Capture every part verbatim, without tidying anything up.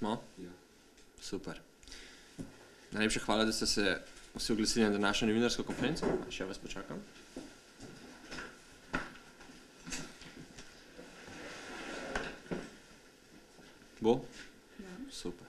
Smo? Ja. Super. Najlepša hvala, da ste se vsi oglasili na današnjo novinarsko konferenco. Še vas počakam. Bo? Ja. Super.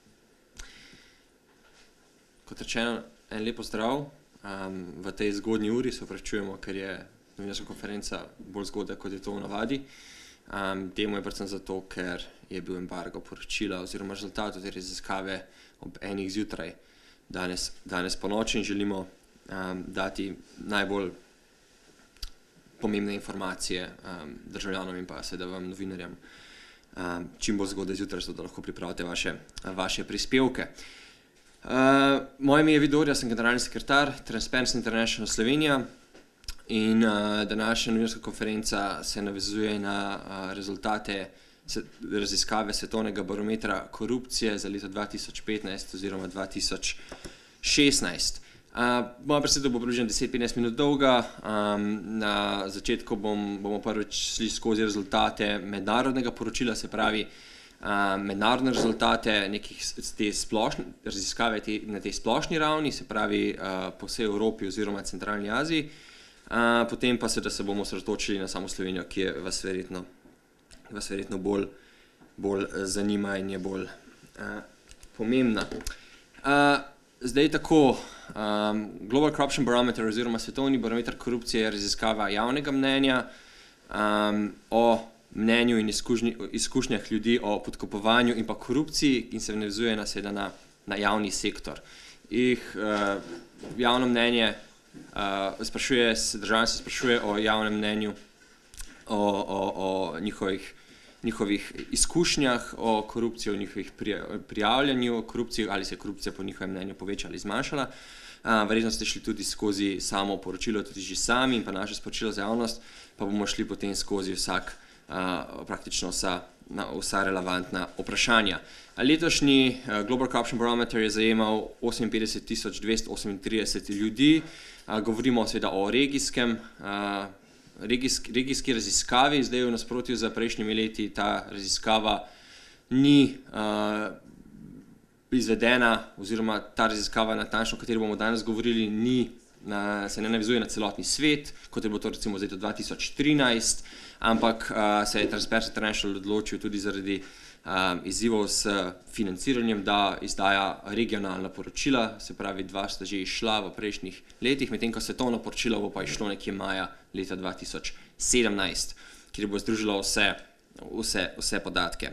Kot rečeno, en lepo zdrav. Um, v tej zgodnji uri se opravičujemo, ker je novinarska konferenca bolj zgodaj, kot je to v navadi. Um, temu je predvsem zato, ker je bil embargo poročila oziroma rezultatov te raziskave ob enih zjutraj danes, danes po noči in želimo um, dati najbolj pomembne informacije um, državljanom in pa seveda vam novinarjem um, čim bolj zgodaj zjutraj, zato da lahko pripravite vaše, vaše prispevke. Uh, moje ime je Vidor, jaz sem generalni sekretar Transparency International Slovenija in uh, današnja novinarska konferenca se navezuje na uh, rezultate se, raziskave svetovnega barometra korupcije za leto dva tisoč petnajst oziroma dva tisoč šestnajst. Uh, moja predstavitev bo približno deset do petnajst minut dolga. Um, na začetku bom, bomo prvič šli skozi rezultate mednarodnega poročila, se pravi uh, mednarodne rezultate nekih te splošne raziskave te, na tej splošni ravni, se pravi uh, po vsej Evropi oziroma Centralni Aziji. Uh, potem pa se, da se bomo osredotočili na samo Slovenijo, ki je vas verjetno, vas verjetno bolj, bolj zanima in je bolj uh, pomembna. Uh, zdaj tako, um, Global Corruption Barometer oziroma svetovni barometer korupcije je raziskava javnega mnenja um, o mnenju in izkušnji, izkušnjah ljudi o podkupovanju in pa korupciji in se navezuje na, na, na javni sektor. Ih, uh, javno mnenje Uh, sprašuje, državljani se sprašuje o javnem mnenju, o, o, o njihovih, njihovih izkušnjah o korupciji, o njihovih prijavljanju korupciji, ali se je korupcija po njihovem mnenju povečala ali zmanjšala. Uh, verjetno ste šli tudi skozi samo poročilo, tudi že sami in pa naše sporočilo za javnost, pa bomo šli potem skozi vsak, uh, praktično vsa, na, vsa relevantna vprašanja. Letošnji uh, Global Corruption Barometer je zajemal oseminpetdeset tisoč dvesto osemintrideset ljudi. Uh, govorimo seveda o regijskem, uh, regijski, regijski raziskavi, zdaj v nasprotju za prejšnjimi leti ta raziskava ni uh, izvedena oziroma ta raziskava natančno, o kateri bomo danes govorili, ni, na, se ne navezuje na celotni svet, kot je bilo to recimo v letu dva tisoč trinajst, ampak uh, se je Transparency International odločil tudi zaradi Um, izzivov s financiranjem, da izdaja regionalna poročila, se pravi dva sta že išla v prejšnjih letih, medtem ko svetovno poročilo bo pa išlo nekje maja leta dva tisoč sedemnajst, kjer bo združilo vse, vse, vse podatke.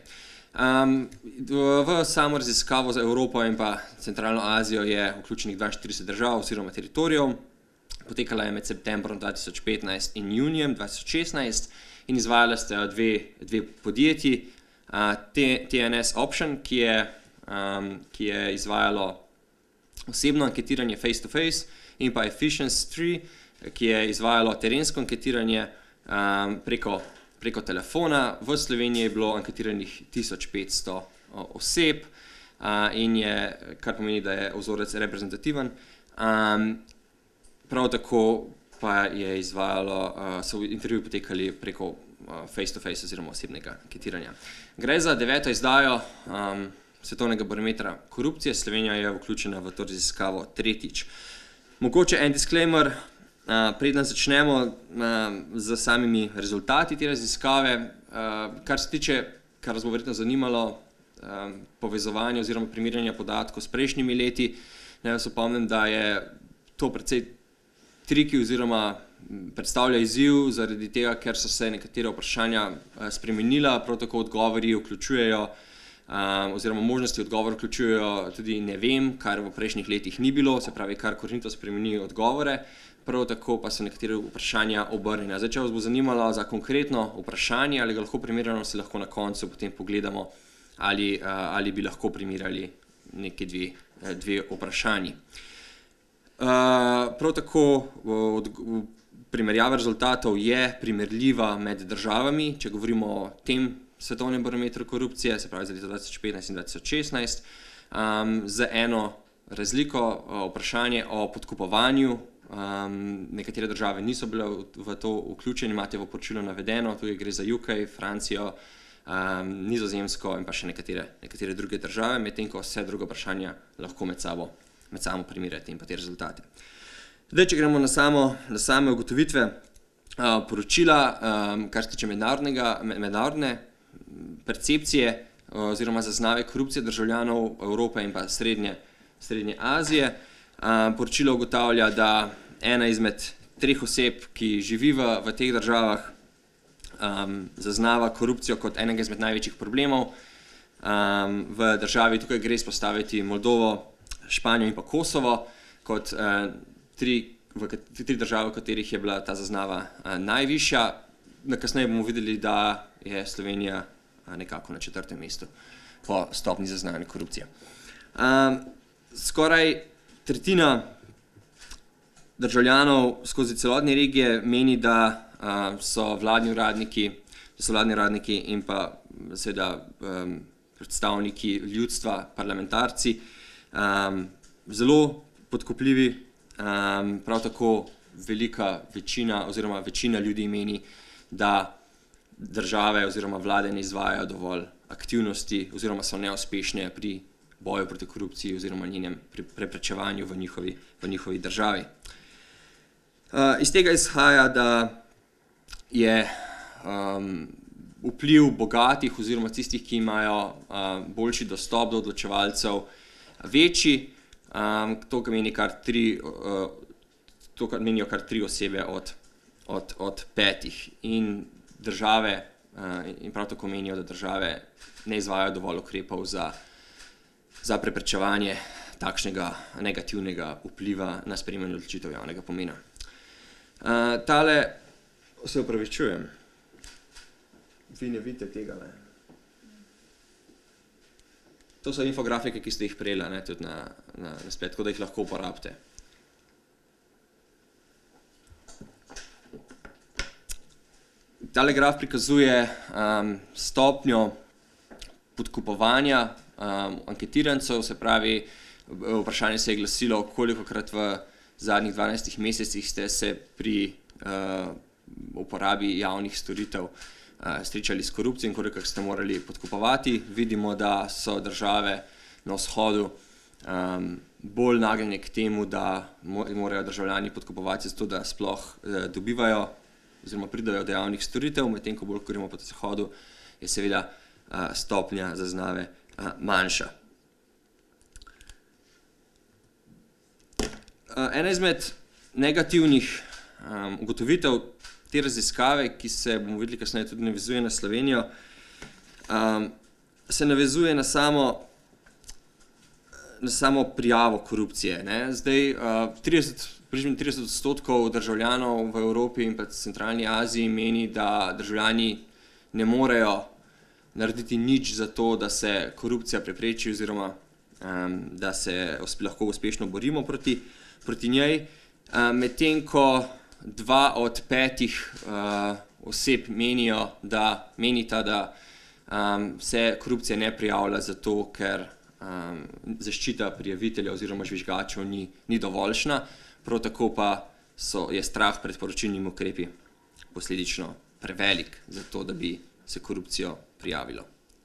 Um, v, v samo raziskavo za Evropo in pa Centralno Azijo je vključenih dvainštirideset držav oziroma teritorijev, potekala je med septembrom dva tisoč petnajst in junijem dva tisoč šestnajst in izvajala ste dve, dve podjetji, Uh, T N S Option, ki je, um, ki je izvajalo osebno anketiranje face-to-face in pa Efficiency tri, ki je izvajalo terensko anketiranje um, preko, preko telefona. V Sloveniji je bilo anketiranih tisoč petsto oseb uh, in je, kar pomeni, da je vzorec reprezentativen. Um, prav tako pa je izvajalo, uh, so intervjuji potekali preko face-to-face oziroma osebnega anketiranja. Gre za deveto izdajo um, svetovnega barometra korupcije. Slovenija je vključena v to raziskavo tretjič. Mogoče en disclaimer, uh, preden začnemo uh, z samimi rezultati te raziskave, uh, kar se tiče, kar vas bo verjetno zanimalo, um, povezovanje oziroma primerjanja podatkov s prejšnjimi leti. Naj vas opomnim, da je to precej triki oziroma predstavlja izziv zaradi tega, ker so se nekatere vprašanja spremenila, prav tako odgovori vključujejo um, oziroma možnosti odgovor vključujejo tudi ne vem, kar v prejšnjih letih ni bilo, se pravi, kar korenito spremeni odgovore, prav tako pa so nekatere vprašanja obrnjena. Zdaj, če vas bo zanimalo za konkretno vprašanje, ali ga lahko primerjamo, si lahko na koncu potem pogledamo, ali, uh, ali bi lahko primerjali neke dve, dve vprašanji. Uh, prav tako od, primerjava rezultatov je primerljiva med državami, če govorimo o tem svetovnem barometru korupcije, se pravi za leto dva tisoč petnajst in dva tisoč šestnajst, um, z eno razliko, vprašanje o podkupovanju. Um, nekatere države niso bile v, v to vključene, imate v poročilu navedeno, tudi gre za U K, Francijo, um, Nizozemsko in pa še nekatere, nekatere druge države, medtem ko vse druge vprašanja lahko med sabo, med sabo primerjate in pa te rezultate. Zdaj, če gremo na, samo, na same ugotovitve uh, poročila, um, kar se tiče mednarodne percepcije uh, oziroma zaznave korupcije državljanov Evrope in pa Srednje, Srednje Azije. Uh, poročilo ugotavlja, da ena izmed treh oseb, ki živi v, v teh državah, um, zaznava korupcijo kot enega izmed največjih problemov. Um, v državi tukaj gre izpostaviti Moldovo, Španijo in pa Kosovo kot uh, tri, v, tri države, v katerih je bila ta zaznava uh, najvišja. Kasneje bomo videli, da je Slovenija uh, nekako na četrtem mestu po stopnji zaznavanja korupcije. Um, skoraj tretjina državljanov skozi celotne regije meni, da uh, so vladni uradniki, da so vladni uradniki in pa seveda um, predstavniki ljudstva, parlamentarci, um, zelo podkupljivi. Um, prav tako velika večina oziroma večina ljudi meni, da države oziroma vlade ne izvajajo dovolj aktivnosti oziroma so neuspešne pri boju proti korupciji oziroma njenem preprečevanju v njihovi, v njihovi državi. Uh, iz tega izhaja, da je um, vpliv bogatih oziroma tistih, ki imajo uh, boljši dostop do odločevalcev, večji. Um, to, kar meni kar tri, uh, to, kar menijo kar tri osebe od, od, od petih. In države, uh, in prav tako menijo, da države ne izvajajo dovolj ukrepov za, za preprečevanje takšnega negativnega vpliva na sprejemanje odločitev javnega pomena. Uh, tale, se opravičujem, vi ne vidite tega, ne? To so infografike, ki ste jih prejeli, ne, tudi na, na, na splet, tako da jih lahko uporabite. Tale graf prikazuje um, stopnjo podkupovanja um, anketirancev, se pravi, vprašanje se je glasilo, kolikokrat v zadnjih dvanajstih mesecih ste se pri uh, uporabi javnih storitev srečali s korupcijo in kolikor ste morali podkupovati. Vidimo, da so države na vzhodu um, bolj nagnjene k temu, da morajo državljani podkupovati zato, da sploh eh, dobivajo oziroma pridajo do javnih storitev, medtem ko bolj govorimo po zahodu, je seveda uh, stopnja zaznave uh, manjša. Uh, ena izmed negativnih um, ugotovitev te raziskave, ki se, bomo videli kasneje, tudi navezuje na Slovenijo, um, se navezuje na samo, na samo prijavo korupcije. Ne? Zdaj, uh, trideset, približno trideset odstotkov državljanov v Evropi in pa centralni Aziji meni, da državljani ne morejo narediti nič za to, da se korupcija prepreči oziroma um, da se lahko uspešno borimo proti, proti njej, um, medtem ko dva od petih uh, oseb menijo, da menita, da um, se korupcija ne prijavlja zato, ker um, zaščita prijavitelja oziroma žvižgačev ni, ni dovoljšna, prav tako pa so, je strah pred poročilnimi ukrepi posledično prevelik za to, da bi se korupcijo prijavilo.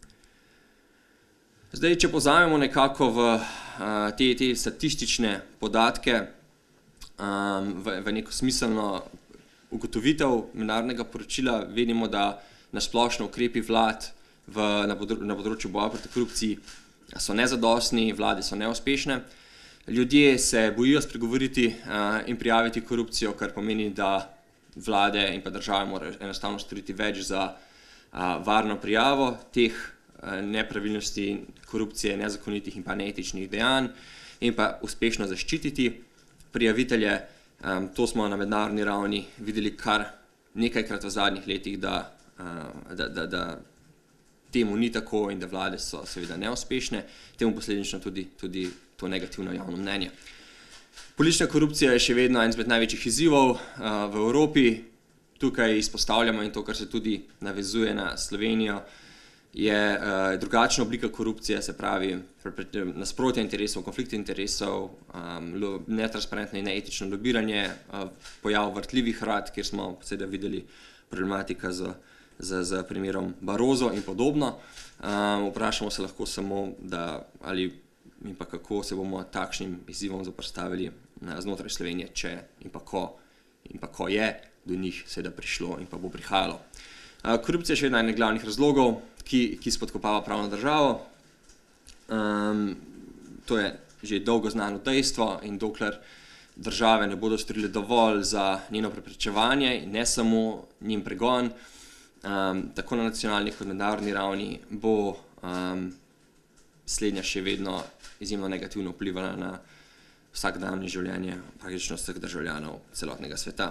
Zdaj, če pozamemo nekako v uh, te, te statistične podatke, Um, v, v neko smiselno ugotovitev mednarodnega poročila, vidimo, da nasplošno ukrepi vlad v, na, podro, na področju boja proti korupciji so nezadostni, vlade so neuspešne. Ljudje se bojijo spregovoriti uh, in prijaviti korupcijo, kar pomeni, da vlade in pa države morajo enostavno storiti več za uh, varno prijavo teh uh, nepravilnosti, korupcije, nezakonitih in pa neetičnih dejanj in pa uspešno zaščititi prijavitelje. Um, to smo na mednarodni ravni videli kar nekajkrat v zadnjih letih, da, uh, da, da, da temu ni tako in da vlade so seveda neuspešne, temu posledično tudi, tudi to negativno javno mnenje. Politična korupcija je še vedno en izmed največjih izzivov uh, v Evropi. Tukaj izpostavljamo in to, kar se tudi navezuje na Slovenijo, je uh, drugačna oblika korupcije, se pravi nasprotje interesov, konflikt interesov, um, netransparentno in neetično lobiranje, uh, pojav vrtljivih rad, kjer smo seveda videli problematika z z, z primerom Barroso in podobno. Um, vprašamo se lahko samo, da ali in pa kako se bomo takšnim izzivom zoperstavili znotraj Slovenije, če in pa ko, in pa ko je do njih seveda prišlo in pa bo prihajalo. Uh, korupcija je še eden glavnih razlogov, ki, ki spodkopava pravno državo. Um, to je že dolgo znano dejstvo in dokler države ne bodo storile dovolj za njeno preprečevanje in ne samo njen pregon, um, tako na nacionalni kot mednarodni ravni, bo um, slednja še vedno izjemno negativno vplivala na vsakdanje življenje praktično vseh državljanov celotnega sveta.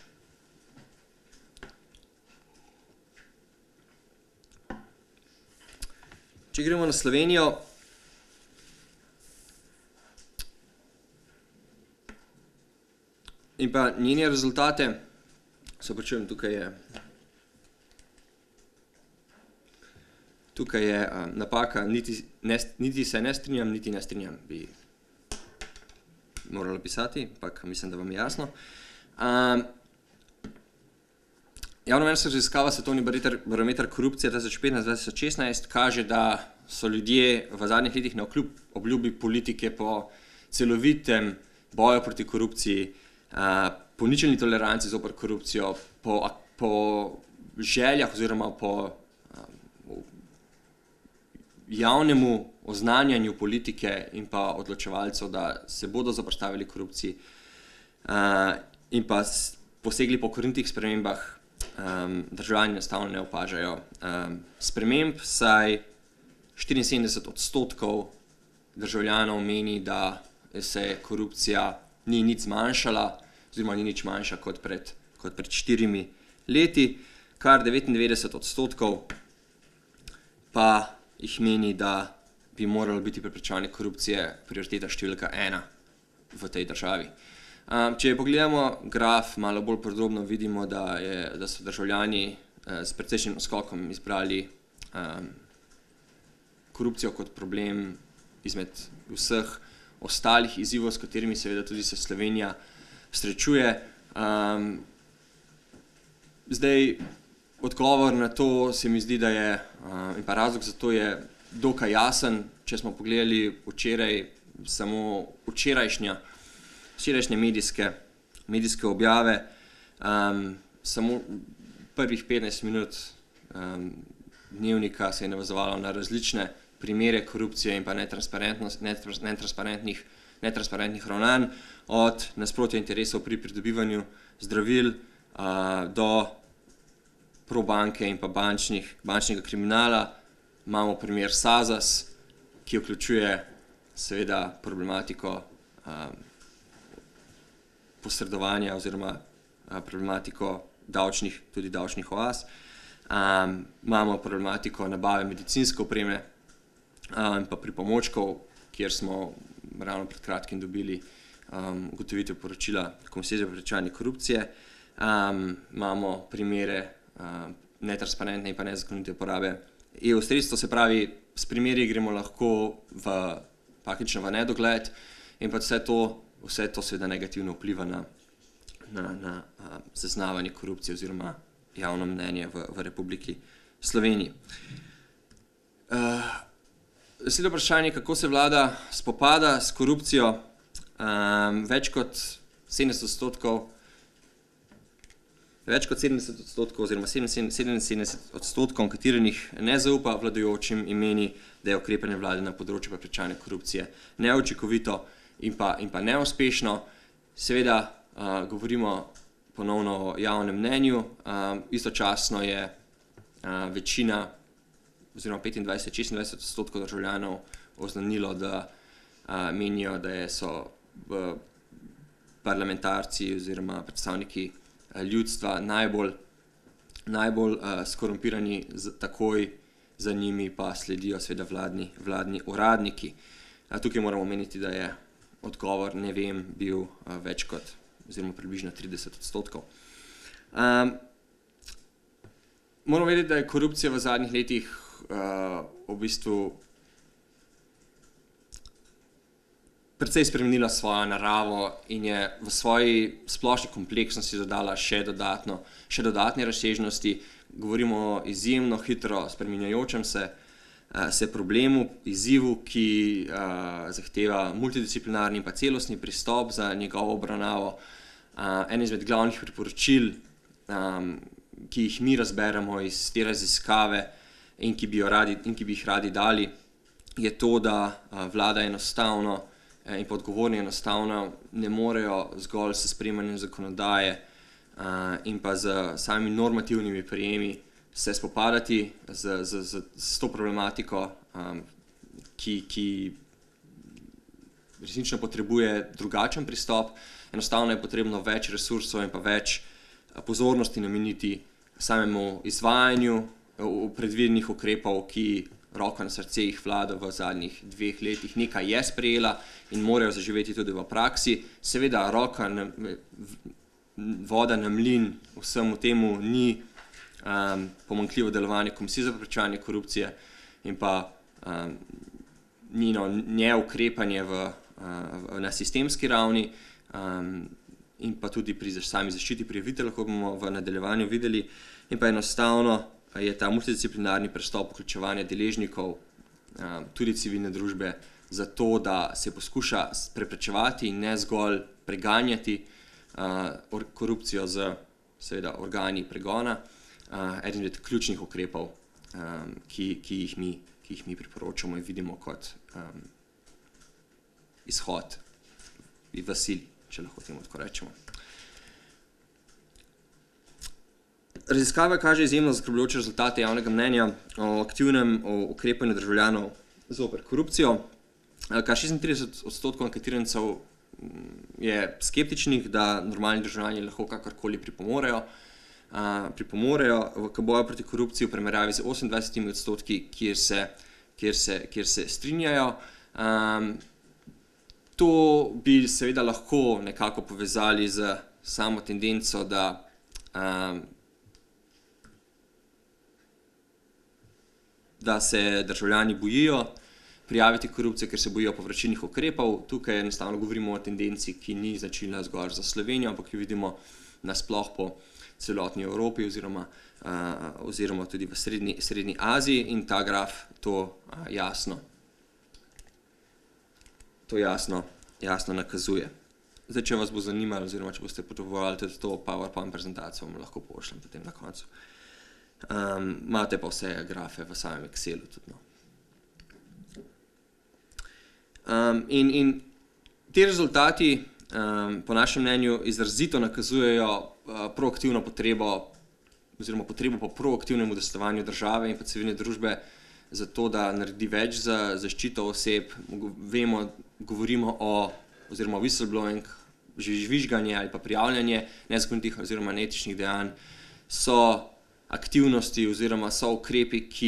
Če gremo na Slovenijo, in pa njene rezultate, se opravičujem, tukaj je, tukaj je uh, napaka, niti, ne, niti se ne strinjam, niti ne strinjam, bi morala pisati, ampak mislim, da vam je jasno. Um, Javnomnenjska raziskava Svetovni barometer korupcije dva tisoč petnajst dva tisoč šestnajst kaže, da so ljudje v zadnjih letih navkljub obljubi politike po celovitem boju proti korupciji, Uh, po ničelni toleranci zoper korupcijo, po, po željah oziroma po uh, javnemu oznanjanju politike in pa odločevalcev, da se bodo zoperstavili korupciji uh, in pa posegli po korenitih spremembah, um, državljani enostavno ne opažajo um, sprememb, saj štiriinsedemdeset odstotkov državljanov meni, da se korupcija ni nič zmanjšala, oziroma ni nič manjša kot pred, kot pred štirimi leti, kar devetindevetdeset odstotkov pa jih meni, da bi moralo biti preprečevanje korupcije prioriteta številka ena v tej državi. Um, če pogledamo graf malo bolj podrobno, vidimo, da, je, da so državljani eh, s precejšnjim skokom izbrali um, korupcijo kot problem izmed vseh ostalih izzivov, s katerimi seveda tudi se Slovenija srečuje. Um, zdaj, odgovor na to se mi zdi, da je, uh, in pa razlog za to je dokaj jasen. Če smo pogledali včeraj, samo včerajšnja, včerajšnje medijske, medijske objave, um, samo prvih petnajst minut um, dnevnika se je navezovalo na različne primere korupcije in pa netransparentnih, netransparentnih ravnanj, od nasprotja interesov pri pridobivanju zdravil uh, do probanke in pa bančnih, bančnega kriminala. Imamo primer Sazas, ki vključuje seveda problematiko um, posredovanja oziroma uh, problematiko davčnih, tudi davčnih oaz. Um, imamo problematiko nabave medicinske opreme in pa pripomočkov, kjer smo ravno pred kratkim dobili um, ugotovitev poročila Komisije za preprečevanje korupcije. Um, imamo primere um, netransparentne in pa nezakonite uporabe E U sredstev, se pravi, s primeri gremo lahko v, praktično v nedogled in pa vse to, vse to seveda negativno vpliva na, na, na uh, zaznavanje korupcije oziroma javno mnenje v, v Republiki Sloveniji. Uh, Sledi vprašanje, kako se vlada spopada s korupcijo. Um, več kot sedemdeset odstotkov, več kot sedemdeset odstotkov oziroma sedeminsedemdeset odstotkov anketiranih ne zaupa vladajočim in meni, da je ukrepanje vlade na področju preprečevanja korupcije neučinkovito in pa, in pa neuspešno. Seveda uh, govorimo ponovno o javnem mnenju, um, istočasno je uh, večina oziroma petindvajset šestindvajset odstotkov državljanov oznanilo, da a, menijo, da je so v parlamentarci oziroma predstavniki a, ljudstva najbolj, najbolj a, skorumpirani, z, takoj za njimi pa sledijo seveda vladni, vladni uradniki. A, tukaj moramo omeniti, da je odgovor ne vem bil a, več kot oziroma približno trideset odstotkov. A, moramo vedeti, da je korupcija v zadnjih letih Uh, v bistvu precej spremenila svojo naravo in je v svoji splošni kompleksnosti dodala še, dodatno, še dodatne razsežnosti, govorimo o izjemno hitro spreminjajočem se, se problemu, izzivu, ki uh, zahteva multidisciplinarni in pa celostni pristop za njegovo obravnavo. Uh, en izmed glavnih priporočil, um, ki jih mi razberemo iz te raziskave in ki bi, jo radi, in ki bi jih radi dali, je to, da uh, vlada enostavno eh, in pa odgovorni enostavno ne morejo zgolj s sprejemanjem zakonodaje uh, in pa z samimi normativnimi prijemi se spopadati z, z, z, z to problematiko, um, ki, ki resnično potrebuje drugačen pristop. Enostavno je potrebno več resursov in pa več pozornosti nameniti samemu izvajanju predvidenih ukrepov, ki roko na srce jih vlada v zadnjih dveh letih nekaj je sprejela in morajo zaživeti tudi v praksi. Seveda roka, na, voda na mlin vsemu temu ni um, pomanjkljivo delovanje Komisije za preprečevanje korupcije in pa um, njeno neukrepanje v, uh, na sistemski ravni um, in pa tudi pri sami zaščiti prijavitelja, lahko bomo v nadaljevanju videli, in pa enostavno je ta multidisciplinarni pristop vključevanja deležnikov, um, tudi civilne družbe, zato da se poskuša preprečevati in ne zgolj preganjati uh, korupcijo z seveda organi pregona, uh, eden od ključnih ukrepov, um, ki, ki, jih mi, ki jih mi priporočamo in vidimo kot um, izhod v sili, če lahko temu tako rečemo. Raziskava kaže izjemno zaskrbljujoče rezultate javnega mnenja o aktivnem o ukrepanju državljanov zoper korupcijo. Kar šestintrideset odstotkov anketirancev je skeptičnih, da normalni državljani lahko kakorkoli pripomorejo, pripomorejo k boju proti korupciji v primerjavi z osemindvajsetimi odstotki, kjer se, kjer se, kjer se strinjajo. Um, to bi seveda lahko nekako povezali z samo tendenco, da um, da se državljani bojijo prijaviti korupcijo, ker se bojijo povračilnih ukrepov. Tukaj enostavno govorimo o tendenci, ki ni značilna zgolj za Slovenijo, ampak jo vidimo nasploh po celotni Evropi oziroma, uh, oziroma tudi v srednji, srednji Aziji, in ta graf to uh, jasno, to jasno, jasno nakazuje. Zdaj, če vas bo zanimalo oziroma če boste potrebovali tudi to PowerPoint prezentacijo, vam lahko pošljem potem na koncu. Um, imate pa vse grafe v samem Excelu tudi. No. Um, in, in te rezultati um, po našem mnenju izrazito nakazujejo uh, proaktivno potrebo oziroma potrebo po proaktivnem udejstvovanju države in pa civilne družbe za to, da naredi več za zaščito oseb. Vemo, govorimo o oziroma whistleblowing, žvižganje ali pa prijavljanje nezakonitih oziroma neetičnih dejanj so aktivnosti oziroma so ukrepi, ki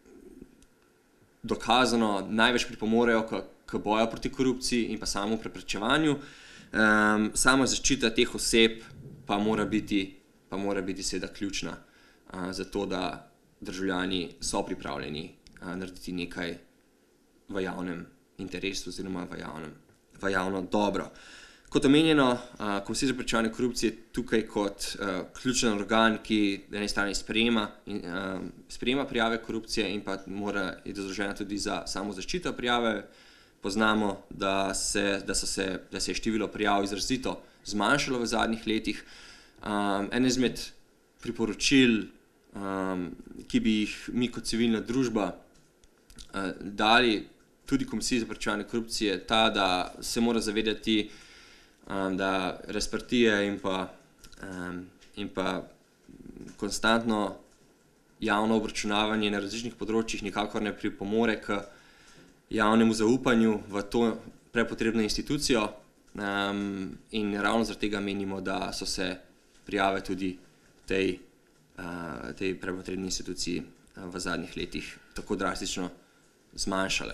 dokazano največ pripomorejo k, k boju proti korupciji in pa samo preprečevanju. Um, sama zaščita teh oseb pa mora biti, pa mora biti seveda ključna uh, za to, da državljani so pripravljeni uh, narediti nekaj v javnem interesu oziroma v, javnem, v javno dobro. Kot omenjeno, Komisija za preprečevanje korupcije tukaj kot uh, ključen organ, ki na eni strani sprejema, in, uh, sprejema prijave korupcije in pa mora je zadolžena tudi za samo zaščito prijave. Poznamo, da se, da so se, da se je število prijav izrazito zmanjšalo v zadnjih letih. Um, en izmed priporočil, um, ki bi jih mi kot civilna družba uh, dali tudi Komisiji za preprečevanje korupcije, ta, da se mora zavedati, Um, da razprtije in pa, um, in pa konstantno javno obračunavanje na različnih področjih nikakor ne pripomore k javnemu zaupanju v to prepotrebno institucijo, um, in ravno zaradi tega menimo, da so se prijave tudi tej, uh, tej prepotrebni instituciji uh, v zadnjih letih tako drastično zmanjšale.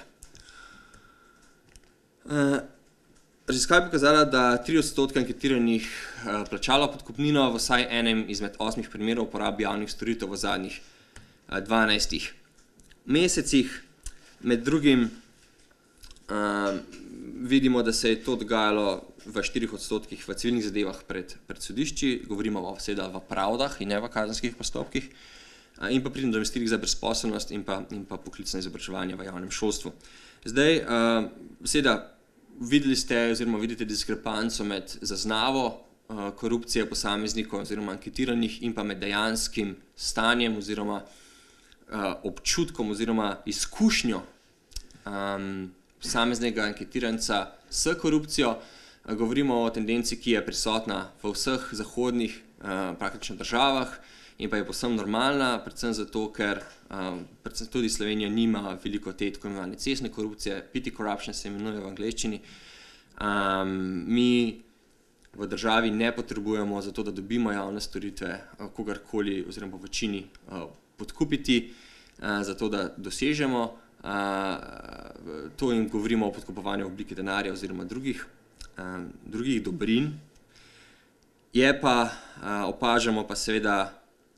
Uh, Raziskava je pokazala, da tri odstotke anketiranih uh, plačalo podkupnino v vsaj enem izmed osmih primerov uporabi javnih storitev v zadnjih uh, dvanajstih mesecih. Med drugim uh, vidimo, da se je to dogajalo v štirih odstotkih v civilnih zadevah pred, pred sodišči, govorimo o seveda v pravdah in ne v kazenskih postopkih. in pa pri nadomestilih za brezposelnost in pa, in pa poklicno izobraževanje v javnem šolstvu. Zdaj, uh, seveda, videli ste oziroma vidite diskrepanco med zaznavo uh, korupcije posameznikov oziroma anketiranih in pa med dejanskim stanjem oziroma uh, občutkom oziroma izkušnjo um, posameznega anketiranca s korupcijo. Uh, govorimo o tendenci, ki je prisotna v vseh zahodnih uh, praktično državah in pa je povsem normalna, predvsem zato, ker um, predvsem tudi Slovenija nima veliko te tako imenovane cestne korupcije, petty corruption se imenuje v angleščini. Um, mi v državi ne potrebujemo za to, da dobimo javne storitve, uh, kogarkoli oziroma v večini uh, podkupiti, uh, za to, da dosežemo. Uh, to jim govorimo o podkupovanju v obliki denarja oziroma drugih, um, drugih dobrin. Je pa, uh, opažamo pa seveda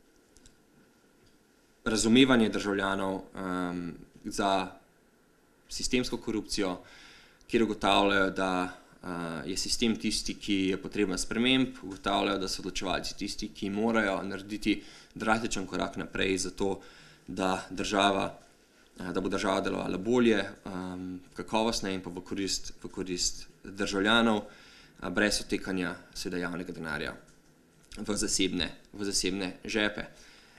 razumevanje državljanov um, za sistemsko korupcijo, kjer ugotavljajo, da uh, je sistem tisti, ki je potreben sprememb, ugotavljajo, da so odločevalci tisti, ki morajo narediti drastičen korak naprej za to, da, država, uh, da bo država delovala bolje, um, kakovostneje in pa v korist, v korist državljanov, uh, brez odtekanja seveda javnega denarja v zasebne, v zasebne žepe.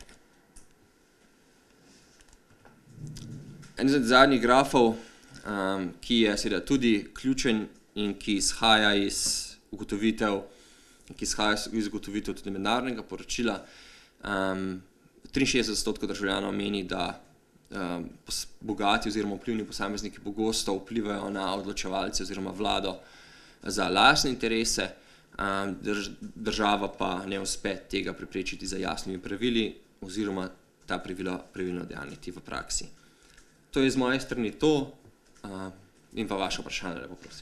En izmed zadnjih grafov, um, ki je seveda tudi ključen in ki izhaja iz ugotovitev, ki izhaja iz ugotovitev tudi mednarodnega poročila, um, triinšestdeset odstotkov državljanov meni, da um, bogati oziroma vplivni posamezniki pogosto vplivajo na odločevalce oziroma vlado za lastne interese, um, drž država pa ne uspe tega preprečiti za jasnimi pravili oziroma ta pravila pravilno udejanjiti v praksi. To je z moje strani to uh, in pa vaše vprašanje, lepo prosim.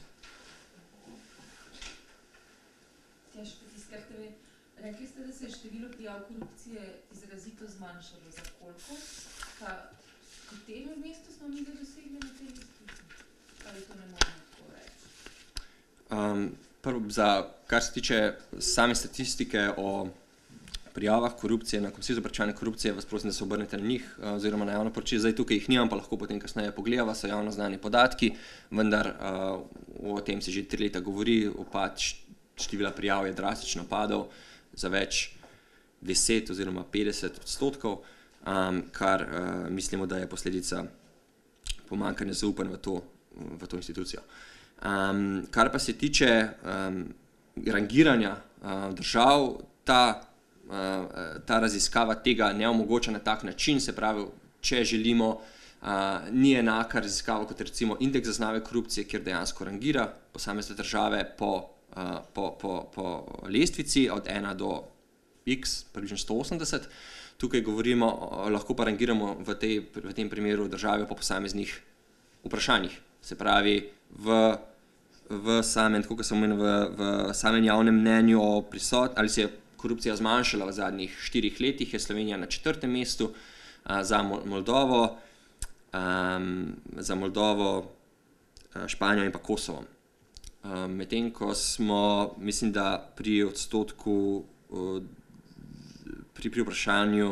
Rekli ste, da se je število prijav korupcije izrazito zmanjšalo. Za koliko? Pa v tem mestu smo mi ga dosegli na tej listi? Ali to ne moramo tako reči? Um, prvo, za, kar se tiče same statistike o prijavah korupcije, na Komisijo za preprečevanje korupcije, vas prosim, da se obrnete na njih oziroma na javno poročilo. Zdaj tukaj jih nimam, pa lahko potem kasneje pogledava, so javno znani podatki, vendar uh, o tem se že tri leta govori, upad števila prijav je drastično padal za več deset oziroma petdeset odstotkov, um, kar uh, mislimo, da je posledica pomanjkanja zaupanja v to, v to institucijo. Um, kar pa se tiče um, rangiranja uh, držav, ta Uh, ta raziskava tega ne omogoča na tak način, se pravi, če želimo, uh, ni enaka raziskava kot recimo indeks zaznave korupcije, kjer dejansko rangira posamezne države po, uh, po, po, po lestvici od ena do x, približno sto osemdeset. Tukaj govorimo, uh, lahko pa rangiramo v, tej, v tem primeru države po posameznih vprašanjih. Se pravi, v, v samem, tako kot sem omenil, v, v samem javnem mnenju o prisot, ali se je korupcija zmanjšala v zadnjih štirih letih, je Slovenija na četrtem mestu, uh, za Moldovo, um, za Moldovo, uh, Španijo in pa Kosovo. Um, medtem ko smo, mislim, da pri odstotku, uh, pri, pri vprašanju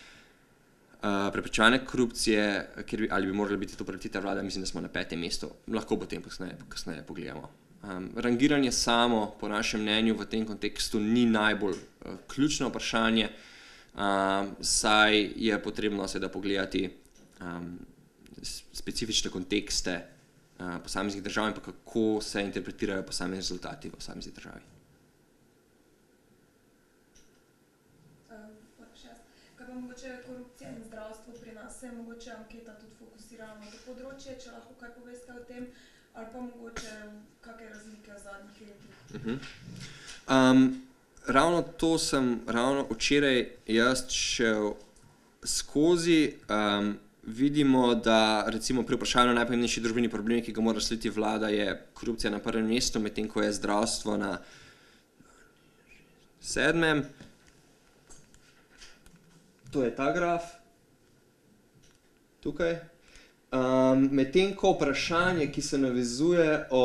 uh, preprečevanja korupcije, kjer bi, ali bi morala biti to prioriteta vlade, mislim, da smo na petem mestu. Lahko potem kasneje, kasneje pogledamo. Um, rangiranje samo, po našem mnenju, v tem kontekstu ni najbolj uh, ključno vprašanje, um, saj je potrebno seveda pogledati um, specifične kontekste uh, posameznih držav in pa kako se interpretirajo posamezni rezultati v posamezni državi. Um, kaj pa mogoče korupcija in zdravstvo pri nas, se je mogoče anketa tudi fokusirala na to področje, če lahko kaj poveste o tem, ali pa mogoče kakšne razlike v zadnjih letih? Uh-huh. um, ravno to sem ravno včeraj jaz šel skozi. Um, vidimo, da recimo pri vprašanju najpomembnejši družbeni problemi, ki ga mora nasloviti vlada, je korupcija na prvem mestu, medtem ko je zdravstvo na sedmem. To je ta graf. Tukaj. Um, medtem ko vprašanje, ki se navezuje o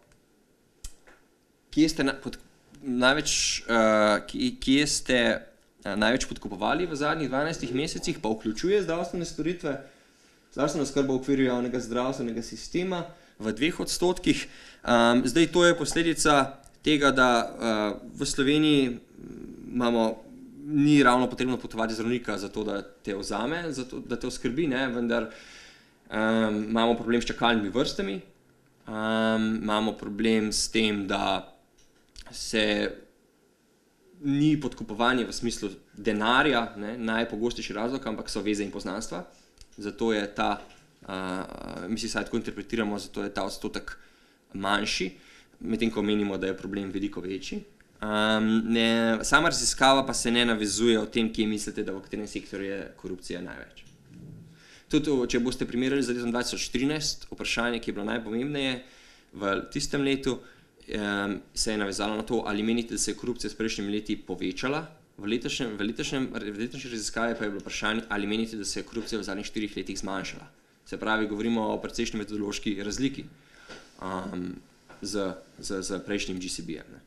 kje ste na, pod, največ, uh, kje, kje ste največ podkupovali v zadnjih dvanajstih mesecih, pa vključuje zdravstvene storitve, zdravstveno oskrbo v okviru javnega zdravstvenega sistema v dveh odstotkih. Um, zdaj, to je posledica tega, da uh, v Sloveniji imamo, ni ravno potrebno potovati zdravnika za to, da te vzame, za to, da te oskrbi, ne, vendar um, imamo problem s čakalnimi vrstami, um, imamo problem s tem, da se ni podkupovanje v smislu denarja, ne, najpogostejši razlog, ampak so veze in poznanstva. Zato je ta, uh, mi si saj tako interpretiramo, zato je ta odstotek manjši, medtem ko menimo, da je problem veliko večji. Um, ne, sama raziskava pa se ne navezuje o tem, kje mislite, da v katerem sektorju je korupcija največ. Tudi, če boste primerjali za letom dva tisoč trinajst, vprašanje, ki je bilo najpomembneje v tistem letu, um, se je navezalo na to, ali menite, da se je korupcija s prejšnjimi leti povečala. V letošnjem, v letošnjem, v letošnjem raziskavi pa je bilo vprašanje, ali menite, da se je korupcija v zadnjih štirih letih zmanjšala. Se pravi, govorimo o precejšnji metodološki razliki um, z, z, z prejšnjim G C B-em.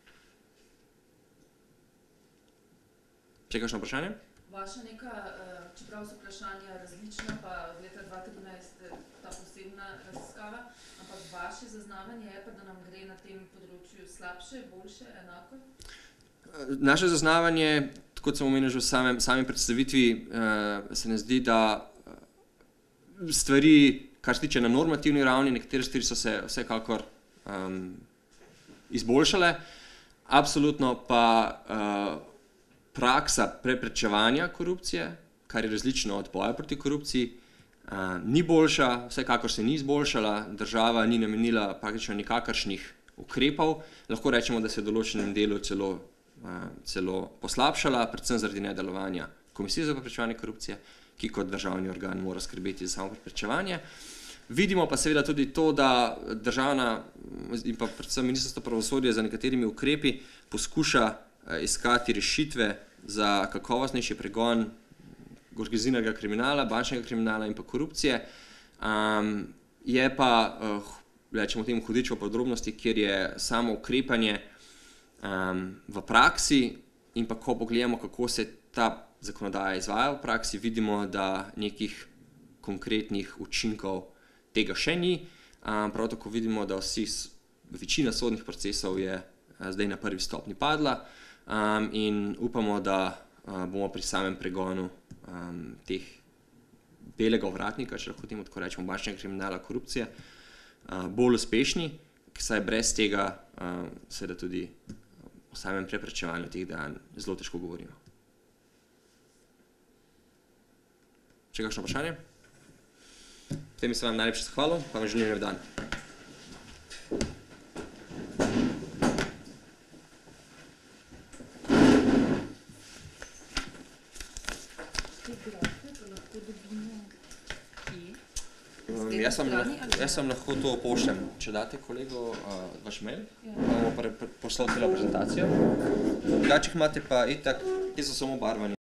Če kakšno vprašanje? Vaša neka, čeprav so vprašanja različna, pa v leta dva tisoč trinajst ta posebna raziskava, ampak vaše zaznavanje je pa, da nam gre na tem področju slabše, boljše, enako? Naše zaznavanje, kot sem omenil že v samem, sami predstavitvi, se ne zdi, da stvari, kar se tiče na normativni ravni, nekatere stvari so se vsekakor um, izboljšale, absolutno pa uh, praksa preprečevanja korupcije, kar je različno od boja proti korupciji, uh, ni boljša, vsekakor se ni izboljšala, država ni namenila praktično nikakršnih ukrepov, lahko rečemo, da se je v določenem delu celo, uh, celo poslabšala, predvsem zaradi nedelovanja Komisije za preprečevanje korupcije, ki kot državni organ mora skrbeti za samo preprečevanje. Vidimo pa seveda tudi to, da državna in pa predvsem Ministrstvo pravosodja za nekaterimi ukrepi poskuša iskati rešitve za kakovostnejši pregon organiziranega kriminala, bančnega kriminala in pa korupcije. Um, je pa, uh, rečemo temu, hudič v podrobnosti, kjer je samo ukrepanje um, v praksi in pa ko pogledamo, kako se ta zakonodaja izvaja v praksi, vidimo, da nekih konkretnih učinkov tega še ni. Um, prav tako vidimo, da vsi, večina sodnih procesov je uh, zdaj na prvi stopnji padla. Um, in upamo, da uh, bomo pri samem pregonu um, teh belega ovratnika, če lahko temu tako rečemo, bančnega kriminala, korupcije, uh, bolj uspešni, saj brez tega uh, seveda tudi o samem preprečevanju teh dejanj zelo težko govorimo. Če kakšno vprašanje? Potem bi se vam najlepše zahvalil, pa vam želim lep dan. Jaz vam, jaz vam lahko to pošljem. Če date kolegu uh, vaš mail, ja. Pa bomo poslal celo prezentacijo. Drugače imate pa itak, te so samo barvani.